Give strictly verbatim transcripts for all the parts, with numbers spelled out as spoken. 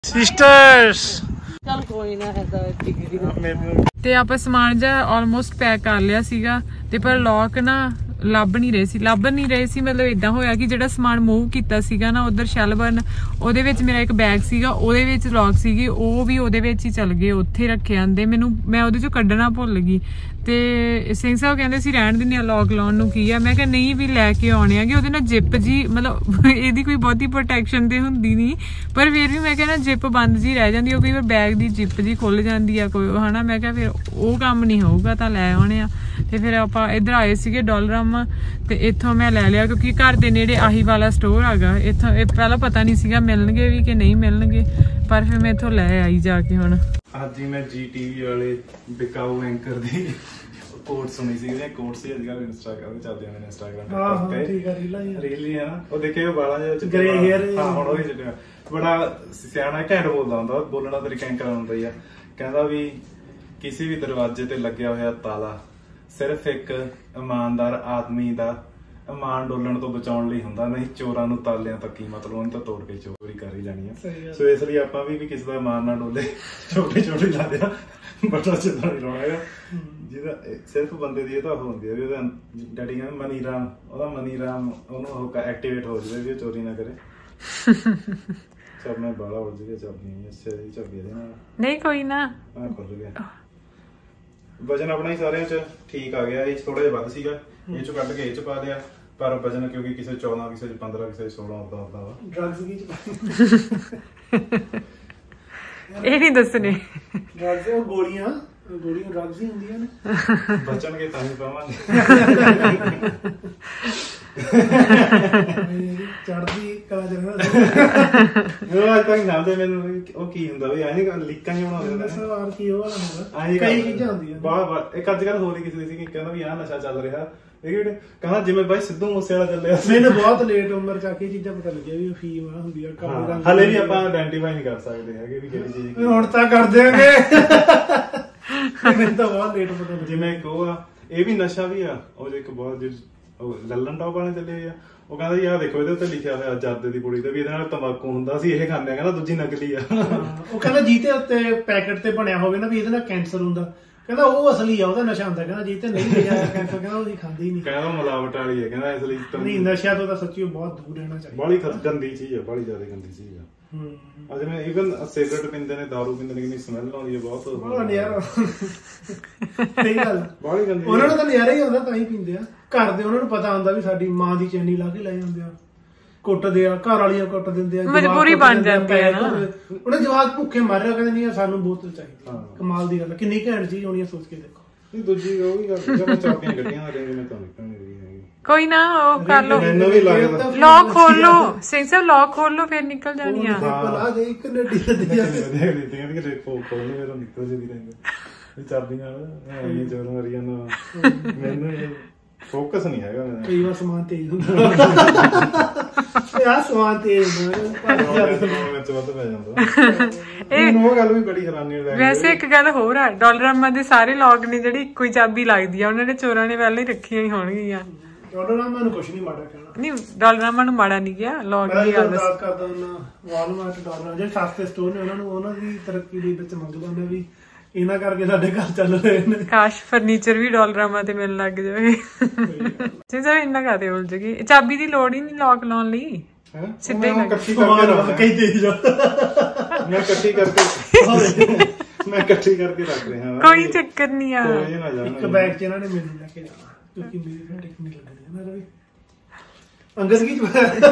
Sisters ਚੱਲ ਕੋਈ ਨਾ ਤੇ ਆਪਾਂ ਸਮਾਨ ਜਿਹਾ ਆਲਮੋਸਟ ਪੈਕ ਕਰ ਲਿਆ ਸੀਗਾ ਤੇ ਪਰ ਲੌਕ ਨਾ ਲੱਭ ਨਹੀਂ ਰਹੇ ਸੀ ਲੱਭ ਨਹੀਂ ਰਹੇ ਸੀ ਮਤਲਬ ਇਦਾਂ ਹੋਇਆ ਕਿ ਜਿਹੜਾ ਸਮਾਨ ਮੂਵ ਕੀਤਾ ਸੀਗਾ ਨਾ ਉਧਰ ਸ਼ੈਲਬਰਨ ਉਹਦੇ ਵਿੱਚ ਮੇਰਾ ਇੱਕ ਬੈਗ ਸੀਗਾ ਉਹਦੇ ਵਿੱਚ ਲੌਕ ਸੀਗੀ ਉਹ ਵੀ ਉਹਦੇ ਵਿੱਚ ਹੀ ਚਲ ਗਏ ਉੱਥੇ ਰੱਖੇ ਆਂਦੇ ਮੈਨੂੰ ਮੈਂ ਉਹਦੇ ਚੋਂ ਕੱਢਣਾ ਭੁੱਲ ਗਈ ਤੇ ਸਿੰਘ ਸਾਹਿਬ ਕਹਿੰਦੇ ਸੀ ਰਹਿਣ ਦਿੰਦੇ ਆ ਲੌਕ ਲਾਉਣ ਨੂੰ ਕੀ ਆ ਮੈਂ ਕਿਹਾ ਨਹੀਂ ਵੀ ਲੈ ਕੇ ਆਉਣੇ ਆਗੇ ਉਹਦੇ ਨਾਲ ਜਿਪ ਜੀ ਮਤਲਬ ਇਹਦੀ ਕੋਈ ਬਹੁਤੀ ਪ੍ਰੋਟੈਕਸ਼ਨ ਤੇ ਹੁੰਦੀ ਨਹੀਂ ਪਰ ਫਿਰ ਵੀ ਮੈਂ ਕਹਿੰਦਾ ਜਿਪ ਬੰਦ ਜੀ ਰਹਿ ਜਾਂਦੀ ਉਹ ਕਈ ਵਾਰ ਬੈਗ ਦੀ ਜਿਪ ਜੀ ਖੁੱਲ ਜਾਂਦੀ ਆ ਕੋਈ ਹਨਾ ਮੈਂ ਕਿਹਾ ਫਿਰ ਉਹ ਕੰਮ ਨਹੀਂ ਹੋਊਗਾ ਤਾਂ ਲੈ ਆਉਣੇ ਆ ਤੇ ਫਿਰ ਆਪਾਂ ਇੱਧਰ ਆਏ ਸੀਗੇ ਡਾਲਰਮ ਤੇ ਇੱਥੋਂ ਮੈਂ ਲੈ ਲਿਆ ਕਿਉਂਕਿ ਘਰ ਦੇ ਨੇੜੇ ਆਹੀ ਵਾਲਾ ਸਟੋਰ ਹੈਗਾ ਇੱਥੋਂ ਇਹ ਪਹਿਲਾਂ ਪਤਾ ਨਹੀਂ ਸੀਗਾ ਮਿਲਣਗੇ ਵੀ ਕਿ ਨਹੀਂ ਮਿਲਣਗੇ ਪਰ ਫਿਰ ਮੈਂ ਇੱਥੋਂ ਲੈ ਆਈ ਜਾ ਕੇ ਹੁਣ ਅੱਜ ਹੀ ਮੈਂ ਜੀ ਟੀਵੀ ਵਾਲੇ ਬਿਕਾਊ ਐਂਕਰ ਦੀ ਕੋਟ ਸੁਣੀ ਸੀ ਇਹ ਕੋਟ ਸੀ ਅੱਜ ਕੱਲ ਇੰਸਟਾਗ੍ਰਾਮ ਤੇ ਚੱਲਦੇ ਨੇ ਇੰਸਟਾਗ੍ਰਾਮ ਤੇ ਹਾਂ ਹਾਂ ਠੀਕ ਆ ਰੀਲਾਂ ਹੀ ਰੀਲ ਹੈ ਨਾ ਉਹ ਦੇਖਿਓ ਵਾਲਾਂ ਦੇ ਗ੍ਰੇ ਹੇਅਰ ਹਾਂ ਹੁਣ ਉਹ ਹੀ ਚੱਲਿਆ ਬੜਾ ਸਿਆਣਾ ਘੈਂਟ ਬੋਲਦਾ ਹੁੰਦਾ ਬੋਲਣ ਦਾ ਤਰੀਕਾ ਐਂਕਰ ਹੁੰਦਾ ਹੀ ਆ ਕਹਿੰਦਾ ਵੀ ਕਿਸੇ ਵੀ ਦਰਵਾਜ਼ੇ ਤੇ ਲੱਗਿਆ ਹੋਇਆ ਤਾਲਾ ਸਿਰਫ ਇੱਕ ਇਮਾਨਦਾਰ ਆਦਮੀ ਦਾ ਇਮਾਨ ਡੋਲਣ ਤੋਂ ਬਚਾਉਣ ਲਈ ਹੁੰਦਾ ਨਹੀਂ ਚੋਰਾਂ ਨੂੰ ਤਾਲਿਆਂ ਤੱਕ ਕੀ ਮਤਲਬ ਉਹਨੂੰ ਤਾਂ ਤੋੜ ਕੇ ਚੋਰੀ ਕਰ ਹੀ ਜਾਣੀ ਆ ਸੋ ਇਸ ਲਈ ਆਪਾਂ ਵੀ ਕਿਸੇ ਦਾ ਇਮਾਨ ਨਾ ਡੋਲੇ ਛੋਟੇ ਛੋਟੇ ਲਾ ਦਿਆ ਬੜਾ ਚਿੱਤਾ ਨਹੀਂ ਲਾਉਣਾ ਹੈਗਾ ਜਿਹਦਾ ਸਿਰਫ ਬੰਦੇ ਦੀ ਇਹ ਤਾਂ ਹੁੰਦੀ ਹੈ ਵੀ ਉਹਦਾ ਡੈਡੀ ਕਹਿੰਦਾ ਮਨੀ ਰਾਮ ਉਹਦਾ ਮਨੀ ਰਾਮ ਉਹਨੂੰ ਐਕਟੀਵੇਟ ਹੋ ਜਾਵੇ ਵੀ ਉਹ ਚੋਰੀ ਨਾ ਕਰੇ ਸਭ ਮੈਂ ਬਾਲਾ ਹੋ ਜਾਵੇ ਚਾਬੀ ਇਸੇ ਦੀ ਚਾਬੀ ਇਹਦੇ ਨਾਲ ਨਹੀਂ ਕੋਈ ਨਾ ਆ ਖੁੱਲ ਗਿਆ ਵਜਨ ਆਪਣਾ ਹੀ ਸਾਰਿਆਂ ਚ ਠੀਕ ਆ ਗਿਆ ਇਹ ਥੋੜਾ ਜਿਹਾ ਵੱਧ ਸੀਗਾ ਇਹ ਚੋਂ ਕੱਢ ਕੇ ਇਹ ਚ ਪਾ ਲਿਆ ਪਰ ਵਜਨ ਕਿਉਂਕਿ ਕਿਸੇ ਚੌਦਾਂ ਕਿਸੇ ਚ ਪੰਦਰਾਂ ਕਿਸੇ ਚ ਸੋਲਾਂ ਉਦਾਂ ਉਦਾਂ ਵਾ ਡਰੱਗਸ ਕੀ ਇਹ ਨਹੀਂ ਦੱਸਣੇ ਡਰੱਗਸ ਉਹ ਗੋਲੀਆਂ ਗੋਲੀਆਂ ਡਰੱਗਸ ਹੀ ਹੁੰਦੀਆਂ ਨੇ ਬਚਣਗੇ ਤਾਂ ਹੀ ਪਾਵਾਂਗੇ ਚੜਦੀ ਕਲਾ ਜਰਨਾ ਉਹ ਅੱਜ ਤੱਕ ਨਾਮ ਦੇ ਮੈਨੂੰ ਉਹ ਕੀ ਹੁੰਦਾ ਵੀ ਐਂ ਲੀਕਾਂ ਹੀ ਬਣਾਉਂਦੇ ਸਵਾਰ ਕੀ ਉਹ ਵਾਲਾ ਹੁੰਦਾ ਕਈ ਚੀਜ਼ਾਂ ਹੁੰਦੀਆਂ ਬਾਹਰ ਬਾਹਰ ਇੱਕ ਅੱਜ ਕੱਲ ਹੋਰ ਹੀ ਕਿਸੇ ਦੀ ਸੀ ਕਹਿੰਦਾ ਵੀ ਆਹ ਨਸ਼ਾ ਚੱਲ ਰਿਹਾ ਇਹ ਕਹਿੰਦਾ ਜਿਵੇਂ ਬਾਈ ਸਿੱਧੂ ਮੂਸੇ ਵਾਲਾ ਚੱਲਿਆ ਮੈਨੂੰ ਬਹੁਤ ਲੇਟ ਉਮਰ ਚ ਆ ਕੇ ਚੀਜ਼ਾਂ ਪਤਾ ਲੱਗਿਆ ਵੀ ਅਫੀਮ ਆ ਹੁੰਦੀ ਆ ਹਲੇ ਵੀ ਆਪਾਂ ਆਇਡੈਂਟੀਫਾਈ ਨਹੀਂ ਕਰ ਸਕਦੇ ਹੈਗੇ ਵੀ ਕਿਹੜੀ ਚੀਜ਼ ਹੁਣ ਤਾਂ ਕਰ ਦਿਆਂਗੇ ਮੈਨੂੰ ਤਾਂ ਬਹੁਤ ਲੇਟ ਪਤਾ ਲੱਗਿਆ ਜਿਵੇਂ ਇੱਕ ਉਹ ਆ ਇਹ ਵੀ ਨਸ਼ਾ ਵੀ ਆ ਉਹ ਇੱਕ ਬਹੁਤ ਲੱਲਣ ਟੌਪ ਵਾਲੇ ਚੱਲੇ ਆ ਉਹ ਕਹਿੰਦਾ ਯਾਰ ਦੇਖੋ ਇਹਦੇ ਉੱਤੇ ਲਿਖਿਆ ਹੋਇਆ ਆਜ਼ਾਦੇ ਦੀ ਕੁੜੀ ਤੇ ਵੀ ਇਹਦੇ ਨਾਲ ਤੰਬਾਕੂ ਹੁੰਦਾ ਸੀ ਇਹ ਖਾਂਦੇ ਆ ਕਹਿੰਦਾ ਦੂਜੀ ਨਕਲੀ ਆ ਉਹ ਕਹਿੰਦਾ ਜਿਹਦੇ ਉੱਤੇ ਪੈਕਟ ਤੇ ਬਣਿਆ ਹੋਵੇ ਨਾ ਵੀ ਇਹਦੇ ਨਾਲ ਕੈਂਸਰ ਹੁੰਦਾ ਕਹਿੰਦਾ ਉਹ ਅਸਲੀ ਆ ਉਹਦਾ ਨਸ਼ਾ ਹੁੰਦਾ ਕਹਿੰਦਾ ਜਿਹਦੇ ਨਹੀਂ ਲਿਖਿਆ ਕੈਂਸਰ ਕਹਿੰਦਾ ਉਹਦੀ ਖਾਂਦੀ ਨਹੀਂ ਕਹਿੰਦਾ ਮਿਲਾਵਟ ਵਾਲੀ ਹੈ ਕਹਿੰਦਾ ਇਸ ਲਈ ਨਹੀਂ ਨਸ਼ਿਆਂ ਤੋਂ ਤਾਂ ਸੱਚੀ ਬਹੁਤ ਦੂਰ ਰਹਿਣਾ ਚਾਹੀਦਾ ਬੜੀ ਗੰਦੀ ਚੀਜ਼ ਆ ਬੜੀ ਜ਼ਿਆਦਾ ਗੰਦੀ ਚੀਜ਼ ਆ ਹਮ ਅੱਜ ਮੈਂ ਇਵਨ ਸਿਗਰਟ ਪੀਂਦੇ ਨੇ ਦਾਰੂ ਪੀਂਦੇ ਨੇ ਕਿੰਨੀ ਸਮੈਲ ਆਉਂਦੀ ਹੈ ਬਹੁਤ ਬਹੁਤ ਨਜ਼ਾਰਾ ਸਹੀ ਗੱਲ ਬੜੀ ਗੰਦੀ ਉਹਨਾਂ ਨੂੰ ਤਾਂ ਨਜ਼ਾਰਾ ਹੀ ਆਉਂਦਾ ਤਾਂ ਹੀ ਪੀਂਦੇ ਆ ਘਰ ਦੇ ਉਹਨਾਂ ਨੂੰ ਪਤਾ ਹੁੰਦਾ ਵੀ ਸਾਡੀ ਮਾਂ ਦੀ ਚੈਨੀ ਲਾ ਕੇ ਲੈ ਜਾਂਦੇ ਆ ਕੁੱਟਦੇ ਆ ਘਰ ਵਾਲੀਆਂ ਕੁੱਟ ਦਿੰਦੇ ਆ ਮਜਬੂਰੀ ਬਣ ਜਾਂਦੀ ਹੈ ਨਾ ਉਹਨੇ ਜਵਾਕ ਭੁੱਖੇ ਮਰ ਰਿਹਾ ਕਹਿੰਦੇ ਨਹੀਂ ਸਾਨੂੰ ਬੋਤਲ ਚਾਹੀਦੀ ਕਮਾਲ ਦੀ ਗੱਲ ਕਿੰਨੀ ਘੈਂਟ ਚੀਜ਼ ਹੋਣੀ ਸੋਚ ਕੇ ਦੇਖੋ ਨਹੀਂ ਦੂਜੀ ਉਹ ਵੀ ਗੱਲ ਜਦੋਂ ਚਾਬੀਆਂ ਗੱਡੀਆਂ ਆ ਰਹੀਆਂ ਮੈਂ ਤੁਹਾਨੂੰ ਕਹਿਣੀ ਹੈਗੀ ਕੋਈ ਨਾ ਉਹ ਕਰ ਲੋ ਮੈਨੂੰ ਵੀ ਲੱਗਦਾ ਲੌਕ ਖੋਲ ਲੋ ਸਿੰਘ ਸਾਹਿਬ ਲੌਕ ਖੋਲ ਲੋ ਫਿਰ ਨਿਕਲ ਜਾਣੀ ਆ ਲਾ ਦੇ ਇੱਕ ਨੱਡੀ ਲੱਦੀ ਆ ਦੇਖ ਲਈ ਤੇ ਕਿ ਫੋਨ ਖੋਲ ਲੋ ਮੇਰਾ ਨਿਕਲ ਜਾਂਦੀ ਰਹਿੰਦੀ ਇਹ ਚਾਬੀਆਂ ਇਹ ਜੋਰ ਮਾਰੀਆਂ ਨਾ ਮੈਨੂੰ ਫੋਕਸ ਨਹੀਂ ਹੈਗਾ ਮੇਰਾ ਕਈ ਵਾਰ ਸਮਾਨ ਤੇਜ਼ ਹੁੰਦਾ ਯਾਰ ਸਮਾਨ ਤੇਜ਼ ਹੁੰਦਾ ਮੈਂ ਚਵੱਤ ਪੈ ਜਾਂਦਾ ਇਹ ਉਹ ਗੱਲ ਵੀ ਬੜੀ ਹੈਰਾਨੀ ਲੱਗੀ ਵੈਸੇ ਇੱਕ ਗੱਲ ਹੋਰ ਆ ਡਾਲਰਾਮਾ ਦੇ ਸਾਰੇ ਲੌਕ ਨੇ ਜਿਹੜੀ ਇੱਕੋ ਹੀ ਚਾਬੀ ਲੱਗਦੀ ਆ ਉਹਨਾਂ ਨੇ ਚੋਰਾਂ ਨੇ ਪਹਿਲਾਂ ਹੀ ਰੱਖੀਆਂ ਹੀ ਹੋਣਗੀਆਂ ਡਾਲਰਾਮਾ ਨੂੰ ਕੁਝ ਨਹੀਂ ਮਾੜਾ ਕਹਿਣਾ ਨਹੀਂ ਡਾਲਰਾਮਾ ਨੂੰ ਮਾੜਾ ਨਹੀਂ ਗਿਆ ਲੌਕ ਦੀ ਗੱਲ ਦੱਸ ਕਰਦਾ ਉਹਨਾਂ ਵਾਲਮਾਰਟ ਡਾਲਰਾਮਾ ਜਿਹੜੇ ਸਸਤੇ ਸਟੋਰ ਨੇ ਉਹਨਾਂ ਨੂੰ ਉਹਨਾਂ ਦੀ ਤਰੱਕੀ ਦੇ ਵਿੱਚ ਮੰਗਦਾ ਹੁੰਦਾ ਵੀ ਇਹਨਾਂ ਕਰਕੇ ਸਾਡੇ ਘਰ ਚੱਲ ਰਹੇ ਨੇ ਕਾਸ਼ ਫਰਨੀਚਰ ਵੀ ਡਾਲਰਾਮਾ ਤੇ ਮਿਲਣ ਲੱਗ ਜਾਵੇ ਜੀ ਸਰ ਇੰਨਾ ਕਾਤੇ ਉਲਝ ਗਈ ਚਾਬੀ ਦੀ ਲੋੜ ਹੀ ਨਹੀਂ ਲੌਕ ਲਾਉਣ ਲਈ ਸਿੱਧੇ ਇਕੱਠੀ ਕਰਕੇ ਕਈ ਚੀਜ਼ ਮੈਂ ਇਕੱਠੀ ਕਰਕੇ ਮੈਂ ਇਕੱਠੀ ਕਰਕੇ ਰੱਖ ਰਿਹਾ ਕੋਈ ਚੱਕਰ ਨਹੀਂ ਆ ਇੱਕ ਬੈਗ ਚ ਇਹਨਾਂ ਨੇ ਮੈਨੂੰ ਲੈ ਕੇ ਜਾਣਾ ਕਿਉਂਕਿ ਮੇਰੀ ਫਰੈਂਡ ਇੱਕ ਨਹੀਂ ਲੱਗਦੀ ਨਾ ਰਵੀ ਅੰਗਦ ਕੀ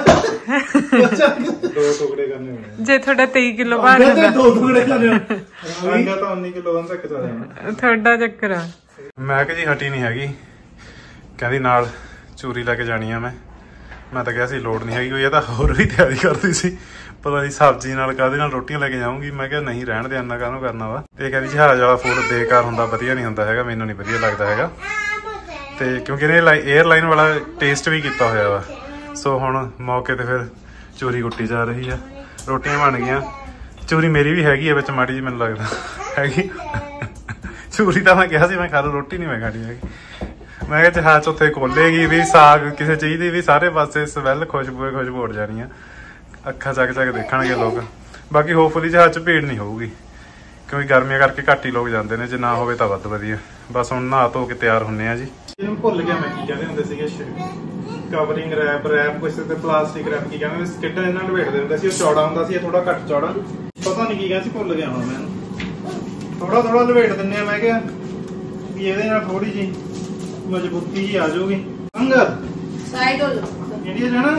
ਦੋ ਟੁਕੜੇ ਕਰਨੇ ਹੋਣੇ ਜੇ ਤੁਹਾਡਾ ਤੇਈ ਕਿਲੋ ਭਾਰ ਹੁੰਦਾ ਦੋ ਟੁਕੜੇ ਕਰਨੇ ਅੰਗਾ ਤਾਂ ਉਨੀ ਕਿਲੋ ਦਾ ਤੱਕ ਚੱਲ ਜਾਣਾ ਤੁਹਾਡਾ ਚੱਕਰ ਆ ਮੈਂ ਕਿ ਜੀ ਹਟੀ ਨਹੀਂ ਹੈਗੀ ਕਹਿੰਦੀ ਨਾਲ ਚੂਰੀ ਲੈ ਕੇ ਜਾਣੀ ਆ ਮੈਂ ਮੈਂ ਤਾਂ ਕਿਹਾ ਸੀ ਲੋੜ ਨਹੀਂ ਹੈਗੀ ਕੋਈ ਇਹ ਤਾਂ ਹੋਰ ਵੀ ਤਿਆਰੀ ਕਰਦੀ ਸੀ ਪਤਾ ਨਹੀਂ ਸਬਜ਼ੀ ਨਾਲ ਕਾਹਦੇ ਨਾਲ ਰੋਟੀਆਂ ਲੈ ਕੇ ਜਾਊਂਗੀ ਮੈਂ ਕਿਹਾ ਨਹੀਂ ਰਹਿਣ ਦੇ ਇੰਨਾ ਕਾਹਨੂੰ ਕਰਨਾ ਵਾ ਤੇ ਕਹਿੰਦੀ ਜਹਾਜ਼ ਵਾਲਾ ਫੂਡ ਬੇਕਾਰ ਹੁੰਦਾ ਵਧੀਆ ਨਹੀਂ ਹੁੰਦਾ ਹੈਗਾ ਮੈਨੂੰ ਨਹੀਂ ਵਧੀਆ ਲੱਗਦਾ ਹੈਗਾ ਤੇ ਕਿਉਂਕਿ ਇਹਨੇ ਏਅਰਲਾਈਨ ਵਾਲਾ ਟੇਸਟ ਵੀ ਕੀਤਾ ਹੋਇਆ ਵਾ ਸੋ ਹੁਣ ਮੌਕੇ ਤੇ ਫਿਰ ਚੂਰੀ ਕੁੱਟੀ ਜਾ ਰਹੀ ਆ ਰੋਟੀਆਂ ਬਣ ਗਈਆਂ ਚੂਰੀ ਮੇਰੀ ਵੀ ਹੈਗੀ ਆ ਵਿੱਚ ਮਾੜੀ ਜੀ ਮੈਨੂੰ ਲੱਗਦਾ ਹੈਗੀ ਚੂਰੀ ਤਾਂ ਮੈਂ ਕਿਹਾ ਸੀ ਮੈਂ ਖਾ ਲੂ ਰੋਟੀ ਨਹੀਂ ਮੈਂ ਖਾਣੀ ਹੈਗੀ ਮੈਂ ਕਿਹਾ ਜਹਾਜ਼ ਉੱਥੇ ਖੋਲੇਗੀ ਵੀ ਸਾਗ ਕਿਸੇ ਚੀਜ਼ ਦੀ ਵੀ ਸਾਰੇ ਪਾਸੇ ਸਮੈਲ ਖੁਸ਼ਬੂ ਖੁਸ਼ਬੂ ਉੱਡ ਜਾਣੀ ਆ ਅੱਖਾਂ ਚੱਕ ਚੱਕ ਦੇਖਣਗੇ ਲੋਕ ਬਾਕੀ ਹੋਪਫੁਲੀ ਜਹਾਜ਼ 'ਚ ਭੀੜ ਨਹੀਂ ਹੋਊਗੀ ਕਿਉਂਕਿ ਗਰਮੀਆਂ ਕਰਕੇ ਘੱਟ ਹੀ ਲੋਕ ਜਾਂਦੇ ਨੇ, ਜੇ ਨਾ ਹੋਵੇ ਤਾਂ ਵੱਧ ਵਧੀਆ। ਬਸ ਹੁਣ ਨਹਾ ਧੋ ਕੇ ਤਿਆਰ ਹੁੰਨੇ ਆ ਜੀ। ਇਹਨੂੰ ਭੁੱਲ ਗਿਆ ਮੈਂ ਕੀ ਕਹਿੰਦੇ ਹੁੰਦੇ ਸੀਗੇ, ਕਵਰਿੰਗ ਰੈਪ ਰੈਪ ਕੁਛ ਤੇ ਪਲਾਸਟਿਕ ਰੈਪ ਕੀ ਕਹਿੰਦੇ ਸਕਿੱਟਾਂ ਇਹਨਾਂ ਨੂੰ ਲਪੇਟਦੇ ਹੁੰਦੇ ਸੀ। ਉਹ ਚੌੜਾ ਹੁੰਦਾ ਸੀ, ਇਹ ਥੋੜਾ ਘੱਟ ਚੌੜਾ, ਪਤਾ ਨਹੀਂ ਕੀ ਕਹਿੰਦੇ ਸੀ, ਭੁੱਲ ਗਿਆ ਹੁਣ ਮੈਂ। ਥੋੜਾ ਥੋੜਾ ਲਪੇਟ ਦਿੰਨੇ ਆ, ਮੈਂ ਕਿਹਾ ਵੀ ਇਹਦੇ ਨਾਲ ਥੋੜੀ ਜੀ ਮਜ਼ਬੂਤੀ ਜੀ ਆ ਜਾਊਗੀ। ਅੰਗਦ ਸਾਈਡ ਹੋ ਜਾ, ਇੰਡੀਆ ਜਾਣਾ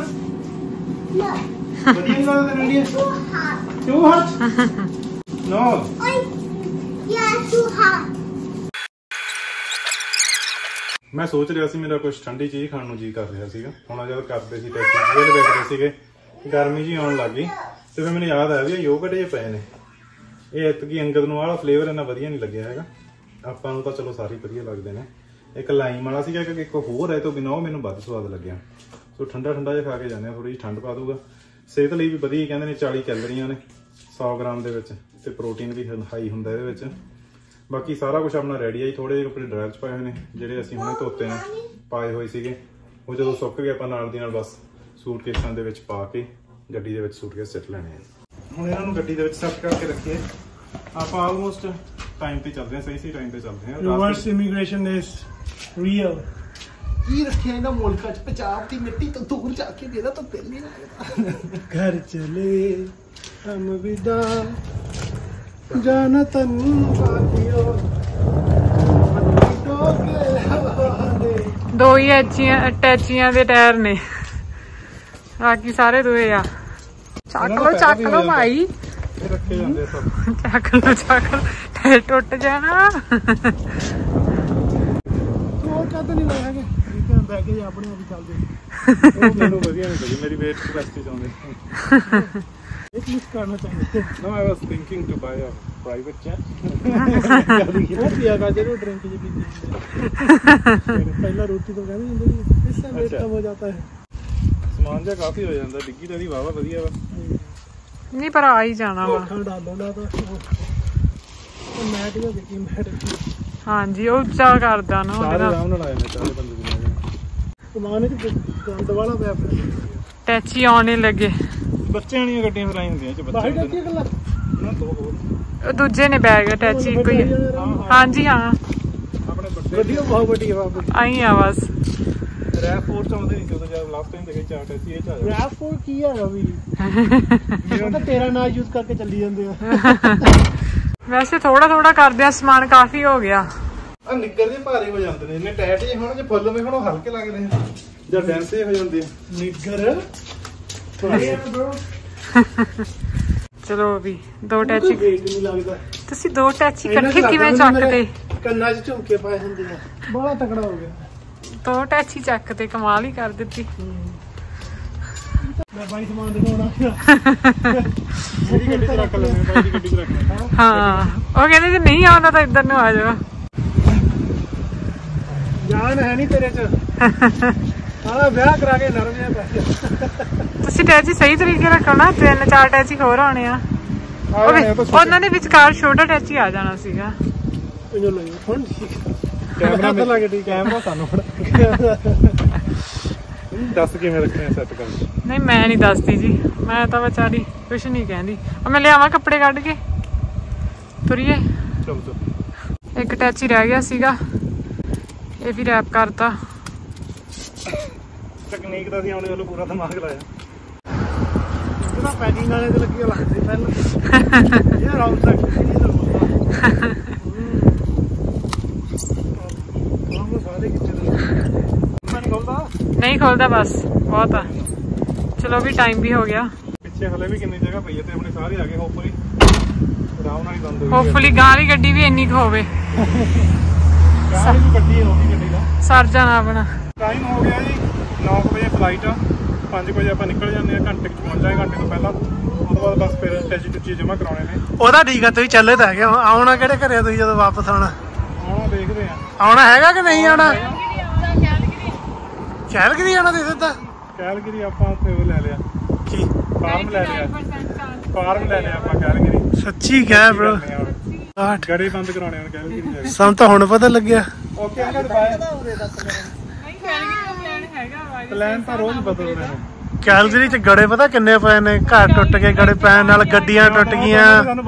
ਵਧੀਆ ਨਹੀਂ ਲੱਗਦਾ ਤੈਨੂੰ ਇੰਡੀਆ? ਟੂ ਹਟ ਨੋ ਯਾ ਟੂ ਹਟ। ਮੈਂ ਸੋਚ ਰਿਹਾ ਸੀ ਮੇਰਾ ਕੁਝ ਠੰਡੀ ਚੀਜ਼ ਖਾਣ ਨੂੰ ਜੀ ਕਰ ਰਿਹਾ ਸੀਗਾ। ਹੁਣ ਜਦ ਕਰਦੇ ਸੀ ਟੈਸਟ ਜੇਲ ਵੇਖਦੇ ਸੀਗੇ, ਗਰਮੀ ਜੀ ਆਉਣ ਲੱਗ ਗਈ ਤੇ ਫਿਰ ਮੈਨੂੰ ਯਾਦ ਆਇਆ ਵੀ ਇਹ ਯੋਗਰਟ ਜੇ ਪਏ ਨੇ। ਇਹ ਇਤਕੀ ਅੰਗਦ ਨੂੰ ਆਹ ਫਲੇਵਰ ਇੰਨਾ ਵਧੀਆ ਨਹੀਂ ਲੱਗਿਆ ਹੈਗਾ, ਆਪਾਂ ਨੂੰ ਤਾਂ ਚਲੋ ਸਾਰੇ ਵਧੀਆ ਲੱਗਦੇ ਨੇ। ਇੱਕ ਲਾਈਮ ਵਾਲਾ ਸੀਗਾ ਕਿ ਇੱਕ ਹੋਰ ਹੈ ਤੋਂ ਬਿਨਾਂ, ਉਹ ਮੈਨੂੰ ਵੱਧ ਸਵਾਦ ਲੱਗਿਆ। ਸੋ ਠੰਡਾ ਠੰਡਾ ਜਿਹਾ ਖਾ ਕੇ ਜਾਂਦੇ ਆ, ਥੋੜੀ ਜਿਹੀ ਠੰਡ ਪਾ ਦੂਗਾ। ਸਿਹਤ ਲਈ ਵੀ ਵਧੀਆ, ਕਹਿੰਦੇ ਨੇ ਚਾਲੀ ਕੈਲਰੀਆਂ ਨੇ ਸੌ ਗ੍ਰਾਮ ਦੇ ਵਿੱਚ ਤੇ ਪ੍ਰੋਟੀਨ ਵੀ ਹਾਈ ਹੁੰਦਾ ਇਹਦੇ ਵਿੱਚ। ਬਾਕੀ ਸਾਰਾ ਕੁਝ ਆਪਣਾ ਰੈਡੀ ਆ ਜੀ। ਥੋੜੇ ਜਿਹੇ ਕੱਪੜੇ ਡਰਾਈਵ 'ਚ ਪਾਏ ਹੋਏ ਨੇ ਜਿਹੜੇ ਅਸੀਂ ਹੁਣੇ ਧੋਤੇ ਨੇ, ਪਾਏ ਹੋਏ ਸੀਗੇ। ਉਹ ਜਦੋਂ ਸੁੱਕ ਗਏ ਆਪਾਂ ਨਾਲ ਦੀ ਨਾਲ ਬਸ ਸੂਟਕੇਸਾਂ ਦੇ ਵਿੱਚ ਪਾ ਕੇ ਗੱਡੀ ਦੇ ਵਿੱਚ ਸੂਟਕੇਸ ਸਿੱਟ ਲੈਣੇ ਆ। ਹੁਣ ਇਹਨਾਂ ਨੂੰ ਗੱਡੀ ਦੇ ਵਿੱਚ ਸੈੱਟ ਕਰਕੇ ਰੱਖੀਏ। ਆਪਾਂ ਆਲਮੋਸਟ ਟਾਈਮ ਤੇ ਚੱਲਦੇ ਹਾਂ, ਸਹੀ ਸਹੀ ਟਾਈਮ ਤੇ ਚੱਲਦੇ ਹਾਂ। Reverse immigration is real. ਕੀ ਰੱਖਿਆ ਇਹਨਾਂ ਮੁਲਕਾਂ 'ਚ? ਪੰਜਾਬ ਦੀ ਮਿੱਟੀ ਤੋਂ ਦੂਰ ਜਾ ਕੇ ਦੇਦਾ ਤਾਂ ਦਿਲ ਨਹੀਂ ਲੱਗਦਾ। ਘਰ ਚਲੇ ਹਮ ਵਿਦਾ ਜਾਨਾ ਤਨ ਸਾਥੀਓ। ਦੋ ਹੀ ਐਚੀਆਂ ਟੈਚੀਆਂ ਦੇ ਟਾਇਰ ਨੇ, ਬਾਕੀ ਸਾਰੇ ਦੋਏ ਆ। ਚੱਕ ਲੋ ਚੱਕ ਲੋ ਭਾਈ, ਰੱਖੇ ਜਾਂਦੇ ਸਭ। ਚੱਕ ਲੋ ਚੱਕ ਲੋ, ਟਾਇਰ ਟੁੱਟ ਜਾਣਾ। ਹੋਰ ਕਦ ਨਹੀਂ ਲਾਇਆ ਬੈ ਕੇ ਆਪਣੇ ਆਪ ਹੀ ਚੱਲਦੇ। ਉਹ ਮੈਨੂੰ ਵਧੀਆ ਨਹੀਂ ਲੱਗੀ, ਮੇਰੀ ਵੇਟ ਕਪੈਸਿਟੀ ਚਾਹੁੰਦੇ ਇਹ ਚੀਜ਼ ਕਰਨਾ ਚਾਹੁੰਦੇ। No I was thinking to buy a private jet. ਉਹ ਪੀਆ ਗਾ ਜਦੋਂ ਡਰਿੰਕ ਜੀ ਪੀਤੀ ਪਹਿਲਾਂ ਰੋਟੀ ਤੋਂ ਕਹਿੰਦੇ ਹੁੰਦੇ ਸੀ ਇਸ ਤਰ੍ਹਾਂ ਵੇਟ ਕਮ ਹੋ ਜਾਂਦਾ ਹੈ। ਸਮਾਨ ਜਿਹਾ ਕਾਫੀ ਹੋ ਜਾਂਦਾ, ਡਿੱਗੀ ਤਾਂ ਇਹਦੀ ਵਾਵਾ ਵਧੀਆ ਵਾ। ਨਹੀਂ ਪਰ ਆ ਹੀ ਜਾਣਾ ਵਾ। ਡਾਲੋ ਨਾ ਤਾਂ ਮੈਟ ਹੀ ਦੇਖੀ ਮੈਟ। ਹਾਂਜੀ ਉਹ ਉੱਚਾ ਕਰਦਾ ਨਾ ਸਾਰੇ ਆਰਾਮ ਨਾਲ ਆਏ ਨੇ ਚਾਰੇ ਬੰਦੇ ਦੀ। ਸਮਾਨ ਇਹ ਗੰਦ ਵਾਲਾ ਪਿਆ ਫਿਰ ਟੈਚੀ ਆਉਣੇ ਲੱਗੇ। ਬੱਚਿਆਂ ਵਾਲੀਆਂ ਗੱਡੀਆਂ ਫਲਾਈ ਹੁੰਦੀਆਂ ਚ ਬੱਚੇ ਟੈਚੀ ਗੱਲਾਂ ਨਾ ਦੋ ਹੋਰ ਦੂਜੇ ਨੇ ਬੈਗ ਟੈਚੀ ਇੱਕੋ ਹੀ। ਹਾਂਜੀ ਹਾਂ ਆਪਣੇ ਵੱਡੇ ਗੱਡੀ ਬਹੁਤ ਵੱਡੀ ਆ। ਆਈ ਆ ਬਸ। ਰੈਪ ਫੋਰ ਚ ਆਉਂਦੇ ਨਹੀਂ ਸੀ ਉਦੋਂ ਜਦ ਲਾਸਟ ਟਾਈਮ ਦੇਖੇ ਚਾਰ ਟੈਚੀ ਇਹ ਚ ਆਇਆ। ਰੈਪ ਫੋਰ ਕੀ ਹੈਗਾ ਵੀ? ਉਹ ਤਾਂ ਤੇਰਾ ਨਾਂ ਯੂਜ਼ ਕਰਕੇ ਚੱਲੀ ਜਾਂਦੇ ਆ। ਵੈਸੇ ਥੋੜਾ ਥੋੜਾ ਕਰਦੇ ਆ, ਸਮਾਨ ਕਾਫੀ ਹੋ ਗਿਆ। ਆ ਨਿੱਗਰ ਦੇ ਭਾਰੇ ਹੋ ਜਾਂਦੇ ਨੇ, ਇੰਨੇ ਟਾਈਟ ਜੇ ਹੁਣ ਜੇ ਫੁੱਲ ਵੇ ਹੁਣ ਹਲਕੇ ਲੱਗਦੇ ਨੇ ਜਾਂ ਡੈਂਸ ਹੋ ਜਾਂਦੇ ਆ ਨਿੱਗਰ। ਚਲੋ ਵੀ ਦੋ ਟੈਚੀ ਨਹੀਂ ਲੱਗਦਾ। ਤੁਸੀਂ ਦੋ ਟੈਚੀ ਇਕੱਠੇ ਕਿਵੇਂ ਚੱਕਦੇ? ਕੰਨਾਂ 'ਚ ਝੁਮਕੇ ਪਾਏ ਹੁੰਦੇ ਆ। ਬੜਾ ਤਕੜਾ ਹੋ ਗਿਆ। ਦੋ ਟੈਚੀ ਚੱਕ ਤੇ ਕਮਾਲ ਹੀ ਕਰ ਦਿੱਤੀ। ਮੈਂ ਬਾਈ ਸਮਾਨ ਦਿਖਾਉਣਾ। ਮੇਰੀ ਗੱਡੀ 'ਚ ਰੱਖ ਲੈਣੇ, ਬਾਈ ਦੀ ਗੱਡੀ 'ਚ ਰੱਖ ਲੈਣਾ। ਹਾਂ ਉਹ ਕਹਿੰਦੇ ਜੇ ਨਹੀਂ ਆਉਂਦਾ ਤਾਂ ਇੱਧਰ ਨੂੰ ਆ ਜਾਓ। ਜਾਨ ਹੈ ਨਹੀਂ ਤੇਰੇ 'ਚ। ਹਾਂ ਵਿਆਹ ਕਰਾ ਕੇ ਨਰਮ ਜਿਹਾ ਪੈ। ਤੁਸੀਂ ਟੈਚੀ ਸਹੀ ਤਰੀਕੇ ਰੱਖਣਾ, ਤਿੰਨ ਚਾਰ ਟੈਚੀ ਹੋਰ ਆਉਣੇ ਆ। ਉਹਨਾਂ ਦੇ ਵਿਚਕਾਰ ਛੋਟਾ ਟੈਚੀ ਆ ਜਾਣਾ ਸੀਗਾ। ਹੁਣ ਠੀਕ ਕੈਮਰਾ ਲਾ ਕੇ ਠੀਕ। ਕੈਮਰਾ ਸਾਨੂੰ ਦੱਸ ਕਿਵੇਂ ਰੱਖਣੇ ਆ ਸੈੱਟ ਕਰਕੇ। ਨਹੀਂ ਮੈਂ ਨਹੀਂ ਦੱਸਦੀ ਜੀ, ਮੈਂ ਤਾਂ ਵਿਚਾਰੀ ਕੁਛ ਨਹੀਂ ਕਹਿੰਦੀ। ਮੈਂ ਲਿਆਵਾਂ ਕੱਪੜੇ ਕੱਢ ਕੇ ਤੁਰੀਏ। ਚਲੋ ਚਲੋ। ਇੱਕ ਟੈਚੀ ਰਹਿ ਗਿਆ ਸੀਗਾ, ਇਹ ਵੀ ਰੈਪ ਕਰਤਾ। ਤਕਨੀਕ ਦਾ ਸੀ ਆਉਣੇ ਵੱਲੋਂ ਪੂਰਾ ਦਿਮਾਗ ਲਾਇਆ। ਜਿਹੜਾ ਪੈਕਿੰਗ ਵਾਲੇ ਤੇ ਲੱਗੀ ਲੱਗਦੀ ਪਹਿਲਾਂ ਇਹ ਰਾਉਂਡ ਤੱਕ ਨਹੀਂ ਖੋਲਦਾ ਬਸ ਬਹੁਤ ਆ। ਚਲੋ ਵੀ ਟਾਈਮ ਵੀ ਹੋ ਗਿਆ। ਪਿੱਛੇ ਹਲੇ ਵੀ ਕਿੰਨੀ ਜਗ੍ਹਾ ਪਈ ਹੈ ਤੇ ਆਪਣੇ ਸਾਰੇ ਆ ਗਏ। ਹੋਪਫੁਲੀ ਆਰਾਮ ਨਾਲ ਹੀ ਬੰਦ ਹੋ ਗਈ। ਹੋਪਫੁਲੀ ਗਾਂ ਵਾਲੀ ਗੱਡੀ ਵੀ ਇੰਨੀ ਕੁ ਹੋਵੇ। ਗਾਂ ਵਾਲੀ ਗੱਡੀ ਹੋਗੀ ਗੱਡੀ ਦਾ ਸਰ ਜਾਣਾ ਆਪਣਾ। ਟਾਈਮ ਹੋ ਗਿਆ ਜੀ ਨੌ ਵਜੇ ਫਲਾਈਟ ਆ। ਪੰਜ ਵਜੇ ਆਪਾਂ ਨਿਕਲ ਜਾਂਦੇ ਆ, ਘੰਟੇ 'ਚ ਪਹੁੰਚ ਜਾਏ। ਘੰਟੇ ਤੋਂ ਪਹਿਲਾਂ ਉਹ ਤੋਂ ਬਾਅਦ ਬਸ ਫਿਰ ਟੈਚੀ ਟੁੱਚੀ ਜਮ੍ਹਾਂ ਕਰਾਉਣੇ ਨੇ। ਉਹਦਾ ਠੀਕ ਆ, ਤੁਸੀਂ ਚੱਲੇ ਤਾਂ ਹੈਗੇ। ਆਉਣਾ ਕਿਹੜੇ ਘਰੇ ਤੁਸੀਂ ਜਦੋਂ ਵਾਪਸ ਆਉਣਾ? ਆਉਣਾ ਦੇਖਦੇ ਆ। ਆਉਣਾ ਹੈਗਾ ਕਿ ਨਹੀਂ ਆਉਣਾ? ਕੈਲਗਰੀ ਆਉਣਾ ਤੁਸੀਂ ਸਿੱਧਾ? ਕੈਲਗਰੀ ਆਪਾਂ ਉੱਥੇ ਉਹ ਲੈ ਲਿਆ ਕੀ ਫਾਰਮ ਲੈ ਲਿਆ। ਫਾਰਮ ਲੈ ਲਿਆ ਆਪਾਂ ਕੈਲਗਰੀ। ਸੱਚੀ ਕਹਿ ਬ్రో। ਗੜੇ ਬੰਦ ਕਰਾਉਣੇ ਹੁਣ ਕੈਲਗਰੀ। ਸਾਨੂੰ ਤਾਂ ਹੁਣ ਪਤਾ ਲੱਗਿਆ। Okay uncle bye. ਪਲਾਨ ਤਾਂ ਰੋਜ਼ ਬਦਲਦੇ ਨੇ। ਕੈਲਗਰੀ ਚ ਗੜੇ ਪਤਾ ਕਿੰਨੇ ਪਏ ਨੇ, ਘਰ ਟੁੱਟ ਕੇ ਗੜੇ ਪੈਣ ਨਾਲ ਗੱਡੀਆਂ ਟੁੱਟ ਗਈਆਂ।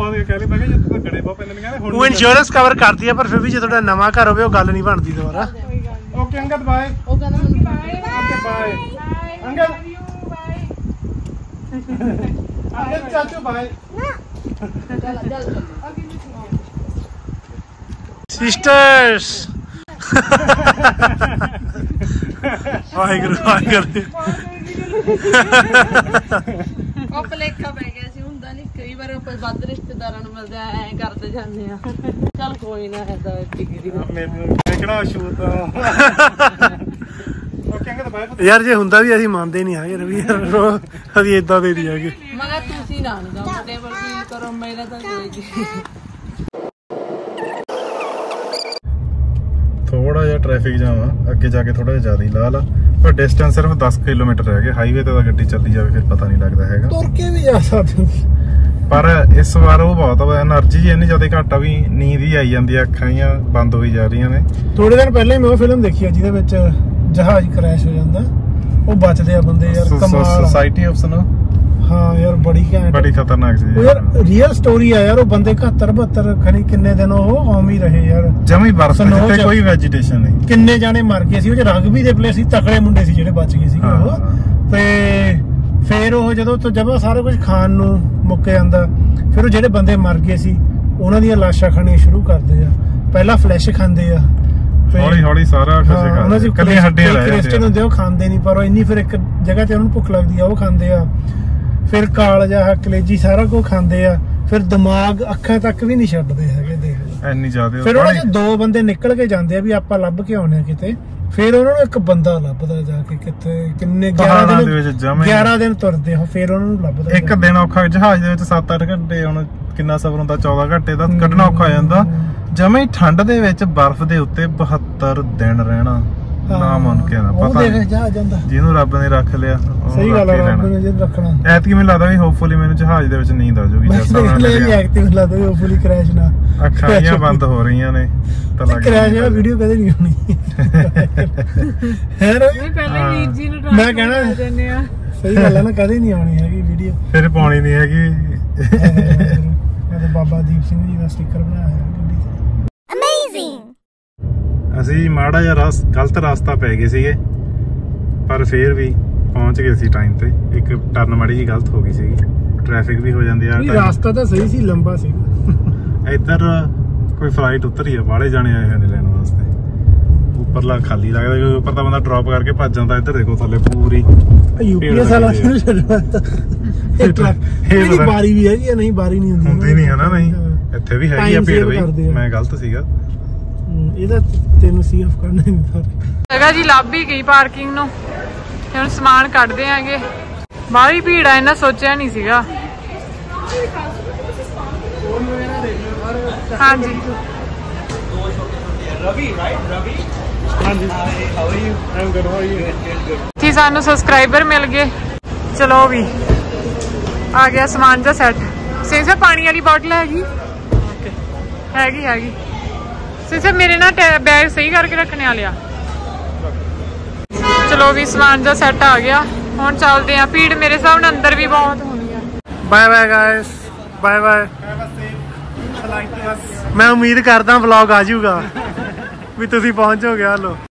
ਉਹ ਇੰਸ਼ੋਰੈਂਸ ਕਵਰ ਕਰਦੀ ਆ, ਪਰ ਫਿਰ ਵੀ ਜੇ ਤੁਹਾਡਾ ਨਵਾਂ ਘਰ ਹੋਵੇ ਉਹ ਗੱਲ ਨਹੀਂ ਬਣਦੀ ਦੁਬਾਰਾ। Okay Angad bye. ਉਹ ਕਹਿੰਦਾ ਮੈਨੂੰ ਬਾਏ ਬਾਏ ਅੰਗਦ ਅੰਗਦ ਚਾਚੂ ਬਾਏ। ਚੱਲ ਚੱਲ ਸਿਸਟਰਸ ਵਾਹਿਗੁਰੂ ਵਾਹਿਗੁਰੂ। ਉਹ ਭਲੇਖਾ ਪੈ ਗਿਆ ਸੀ, ਹੁੰਦਾ ਨਹੀਂ ਕਈ ਵਾਰ ਆਪਾਂ ਵੱਧ ਰਿਸ਼ਤੇਦਾਰਾਂ ਨੂੰ ਮਿਲਦੇ ਐ ਕਰਦੇ ਜਾਂਦੇ ਆ। ਚੱਲ ਕੋਈ ਨਾ ਐਦਾ ਟਿਕਰੀ ਮੈਨੂੰ ਕਿਹੜਾ ਸ਼ੂਟ ਯਾਰ ਜੇ ਹੁੰਦਾ ਵੀ ਅਸੀਂ ਮੰਨਦੇ ਨਹੀਂ ਹੈਗੇ ਰਵੀ ਯਾਰ, ਅਸੀਂ ਏਦਾਂ ਦੇ ਨਹੀਂ ਹੈਗੇ। ਮੈਂ ਕਿਹਾ ਤੁਸੀਂ ਨਾ ਕੰਫਰਟੇਬਲ ਫੀਲ ਕਰੋ, ਮੇਰਾ ਤਾਂ ਕੋਈ ਜੀ। ਥੋੜਾ ਜਿਹਾ ਟ੍ਰੈਫਿਕ ਜਾਮ ਆ ਅੱਗੇ ਜਾ ਕੇ, ਥੋੜਾ ਜਿਹਾ ਜ਼ਿਆਦਾ ਹੀ ਲਾਲ ਆ, ਪਰ ਡਿਸਟੈਂਸ ਸਿਰਫ ਦਸ ਕਿਲੋਮੀਟਰ ਰਹਿ ਗਿਆ। ਹਾਈਵੇ ਤੇ ਤਾਂ ਗੱਡੀ ਚੱਲੀ ਜਾਵੇ ਫਿਰ ਪਤਾ ਨਹੀਂ ਲੱਗਦਾ ਹੈਗਾ, ਤੁਰ ਕੇ ਵੀ ਜਾ ਸਕਦੇ। ਪਰ ਇਸ ਵਾਰ ਉਹ ਬਹੁਤ ਐਨਰਜੀ ਇੰਨੀ ਜ਼ਿਆਦਾ ਘੱਟ ਆ ਵੀ ਨੀਂਦ ਹੀ ਆਈ ਜਾਂਦੀ ਆ, ਅੱਖਾਂ ਹੀ ਬੰਦ ਹੋਈ ਜਾ ਰਹੀਆਂ ਨੇ। ਥੋੜੇ ਦਿਨ ਪਹਿਲਾਂ ਹੀ ਮੈਂ ਉਹ ਫਿਲਮ ਦੇਖੀ ਆ ਜਿਹਦੇ ਵਿੱਚ ਜਹਾਜ਼ ਕਰੈਸ਼ ਹੋ ਜਾਂਦਾ, ਉਹ ਬਚਦੇ ਆ ਬੰਦੇ ਯਾਰ। ਕਮਾਲ ਸੋਸਾਇਟੀ ਆਫ ਸਨੋ। ਹਾਂ ਯਾਰ ਬੜੀ ਘੈਂਟ, ਬੜੀ ਖਤਰਨਾਕ ਸੀ ਉਹ ਯਾਰ। ਰੀਅਲ ਸਟੋਰੀ ਆ ਯਾਰ। ਉਹ ਬੰਦੇ ਇਕਹੱਤਰ ਬਹੱਤਰ ਖਣੀ ਕਿੰਨੇ ਦਿਨ ਉਹ ਆਮ ਹੀ ਰਹੇ ਯਾਰ, ਜਮੀ ਬਰਫ਼ ਤੇ ਕੋਈ ਵੈਜੀਟੇਸ਼ਨ ਨਹੀਂ। ਕਿੰਨੇ ਜਾਣੇ ਮਰ ਗਏ ਸੀ ਉਹ ਚ, ਰਗਬੀ ਦੇ ਪਲੇਅਰ ਸੀ, ਤਕੜੇ ਮੁੰਡੇ ਸੀ ਜਿਹੜੇ ਬਚ ਗਏ ਸੀਗੇ ਉਹ। ਤੇ ਫਿਰ ਉਹ ਜਦੋਂ ਤੋਂ ਜਦ ਸਾਰਾ ਕੁਝ ਖਾਣ ਨੂੰ ਮੁੱਕ ਜਾਂਦਾ, ਫਿਰ ਉਹ ਜਿਹੜੇ ਬੰਦੇ ਮਰ ਗਏ ਸੀ ਉਹਨਾਂ ਦੀਆਂ ਲਾਸ਼ਾਂ ਖਾਣੀਆਂ ਸ਼ੁਰੂ ਕਰਦੇ ਆ। ਪਹਿਲਾਂ ਫਲੈਸ਼ ਖਾਂਦੇ ਆ, ਹੌਲੀ ਹੌਲੀ ਸਾਰਾ ਕੁਝ ਖਾਂਦੇ, ਕੱਲੇ ਹੱਡੀਆਂ ਰਹਿ ਜਾਂਦੇ। ਕ੍ਰਿਸਚੀਅਨ ਹੁੰਦੇ ਉਹ ਖਾਂਦੇ ਨਹੀਂ, ਪਰ ਉਹ ਇੰਨੀ ਫਿਰ ਇੱਕ ਜਗ੍ਹਾ ਤੇ ਉਹਨਾਂ ਨੂੰ ਭੁੱਖ ਲੱਗਦੀ ਆ ਉਹ ਖਾਂਦੇ ਆ। ਫਿਰ ਕਾਲਜਾ ਕਲੇਜੀ ਸਾਰਾ ਕੁਝ ਖਾਂਦੇ ਆ। ਫਿਰ ਦਿਮਾਗ ਅੱਖਾਂ ਤੱਕ ਵੀ ਨਹੀਂ ਛੱਡਦੇ ਹੈਗੇ, ਦੇਖ ਇੰਨੀ ਜ਼ਿਆਦਾ। ਫਿਰ ਉਹਨਾਂ ਚ ਦੋ ਬੰਦੇ ਨਿਕਲ ਕੇ ਜਾਂਦੇ ਆ ਵੀ ਆਪਾਂ ਲੱਭ ਕੇ ਆਉਣੇ ਆ ਕਿਤੇ। ਫਿਰ ਉਹਨਾਂ ਨੂੰ ਇੱਕ ਬੰਦਾ ਲੱਭਦਾ ਜਾ ਕੇ ਕਿੱਥੇ, ਕਿੰਨੇ ਗਿਆਰਾਂ ਦਿਨ ਗਿਆਰਾਂ ਦਿਨ ਤੁਰਦੇ ਆ, ਫਿਰ ਉਹਨਾਂ ਨੂੰ ਲੱਭਦਾ। ਇੱਕ ਦਿਨ ਔਖਾ, ਜਹਾਜ਼ ਦੇ ਵਿੱਚ ਸੱਤ ਅੱਠ ਘੰਟੇ, ਹੁਣ ਕਿੰਨਾ ਸਫ਼ਰ ਹੁੰਦਾ, ਚੌਦਾਂ ਘੰਟੇ ਦਾ ਕੱਢਣਾ ਔਖਾ ਹੋ ਜਾਂਦਾ। ਜਮੇ ਠੰਡ ਦੇ ਵਿੱਚ ਬਰਫ਼ ਦੇ ਉੱਤੇ ਬਹੱਤਰ ਦਿਨ ਰਹਿਣਾ ਨਾ ਮੁਮਕਿਨ ਆ। ਪਤਾ ਜਿਹਨੂੰ ਰੱਬ ਨੇ ਰੱਖ ਲਿਆ, ਸਹੀ ਗੱਲ ਆ, ਰੱਬ ਨੇ ਜਿਹਨੂੰ ਰੱਖਣਾ। ਐਤਕੀ ਮੈਨੂੰ ਲੱਗਦਾ ਵੀ ਹੋਪਫੁਲੀ ਮੈਨੂੰ ਜਹਾਜ਼ ਦੇ ਵਿੱਚ ਨੀਂਦ ਆ ਜਾਊਗੀ। ਲੱਗਦਾ ਹੋਪਫੁਲੀ ਕ੍ਰੈਸ਼ ਨਾ, ਅੱਖਾਂ ਜਿਹੀਆਂ ਬੰਦ ਹੋ ਰਹੀਆਂ ਨੇ ਤਾਂ ਲੱਗ ਕ੍ਰੈਸ਼ ਵਾਲੀ ਵੀਡੀਓ ਕਦੇ ਨਹੀਂ ਹੋਣੀ ਹੈ। ਪਹਿਲਾਂ ਵੀਰ ਜੀ ਨੂੰ ਮੈਂ ਕਹਿਣਾ ਸਹੀ ਗੱਲ ਆ ਨਾ, ਕਦੇ ਨਹੀਂ ਆਉਣੀ ਹੈਗੀ ਵੀਡੀਓ, ਫਿਰ ਪਾਉਣੀ ਨਹੀਂ ਹੈਗੀ। ਮੈਂ ਤਾਂ ਬਾਬਾ ਦੀਪ ਸਿੰਘ ਜੀ ਦਾ ਸਟicker ਬਣਾਇਆ ਹੈ ਗੱਡੀ ਤੇ। ਅਮੇਜ਼ਿੰਗ। ਅਸੀਂ ਮਾੜਾ ਜਿਹਾ ਰਸ ਗਲਤ ਰਸਤਾ ਪੈ ਗਏ ਸੀਗੇ, ਪਰ ਫਿਰ ਵੀ ਪਹੁੰਚ ਗਏ ਸੀ ਟਾਈਮ ਤੇ। ਇੱਕ ਟਰਨ ਮਾੜੀ ਜੀ ਗਲਤ ਹੋ ਗਈ ਸੀਗੀ, ਟ੍ਰੈਫਿਕ ਵੀ ਹੋ ਜਾਂਦੀ ਆ। ਰਸਤਾ ਤਾਂ ਸਹੀ ਸੀ, ਲੰਬਾ ਸੀ। ਇੱਧਰ ਕੋਈ ਫਲਾਈਟ ਉਤਰੀ ਆ, ਬਾਹਲੇ ਜਾਣੇ ਆਏ ਹੋਏ ਨੇ ਲੈਣ ਵਾਸਤੇ। ਉੱਪਰਲਾ ਖਾਲੀ ਲੱਗਦਾ ਕਿਉਂਕਿ ਉੱਪਰ ਤਾਂ ਬੰਦਾ ਡ੍ਰੌਪ ਕਰਕੇ ਭੱਜ ਜਾਂਦਾ। ਇੱਧਰ ਦੇਖੋ ਥੱਲੇ ਪੂਰੀ ਯੂਪੀਐਸ ਵਾਲਾ ਸ਼ੁਰੂ ਛੱਡਵਾ ਇਹ ਬਾਰੀ ਵੀ ਹੈਗੀ ਆ, ਨਹੀਂ ਬਾਰੀ ਨਹੀਂ ਹੁੰਦੀ ਹੁੰਦੀ ਨਹੀਂ ਹੈ ਨਾ। ਨਹੀਂ ਇੱਥੇ ਵੀ ਹੈਗੀ ਆ ਭੀੜ ਬਈ, ਮੈਂ ਗਲਤ ਸੀਗਾ। ਇਹਦਾ ਤੈਨੂੰ ਸੀ ਆਫ ਕਰਨਾ ਨਹੀਂ ਤਾਂ ਜਗ੍ਹਾ ਜੀ ਲੱਭ ਹੀ ਗਈ ਪਾਰਕਿੰਗ ਨੂੰ। ਹੁਣ ਸਮਾਨ ਕੱਢਦੇ ਆਂਗੇ, ਬਾਹਲੀ ਭੀੜ ਆ, ਇਹਨਾਂ ਸੋਚਿਆ ਨਹੀਂ ਸੀਗਾ। ਹਾਂਜੀ ਰਵੀ ਰਾਈਟ ਰਵੀ ਹਾਂਜੀ how are you I am good how are you ਜੀ। ਸਾਨੂੰ ਸਬਸਕ੍ਰਾਈਬਰ ਮਿਲ ਗਏ। ਚਲੋ ਵੀ ਆ ਗਿਆ ਸਮਾਨ ਦਾ ਸੈੱਟ। ਸਿੰਸਾ ਪਾਣੀ ਵਾਲੀ ਬੋਟਲ ਹੈਗੀ ਹੈਗੀ ਹੈਗੀ ਸਿੰਸਾ ਮੇਰੇ ਨਾਲ ਬੈਗ ਸਹੀ ਕਰਕੇ ਰੱਖਣੇ ਵਾਲਿਆ। ਚਲੋ ਵੀ ਸਮਾਨ ਦਾ ਸੈੱਟ ਆ ਗਿਆ, ਹੁਣ ਚੱਲਦੇ ਆ। ਭੀੜ ਮੇਰੇ ਹਿਸਾਬ ਨਾਲ ਅੰਦਰ ਵੀ ਬਹੁਤ ਹੋਣੀ ਆ। Bye bye guys, bye bye. ਮੈਂ ਉਮੀਦ ਕਰਦਾ ਵਲੌਗ ਆ ਜਾਊਗਾ ਵੀ ਤੁਸੀਂ ਪਹੁੰਚੋਗੇ। ਹਲੋ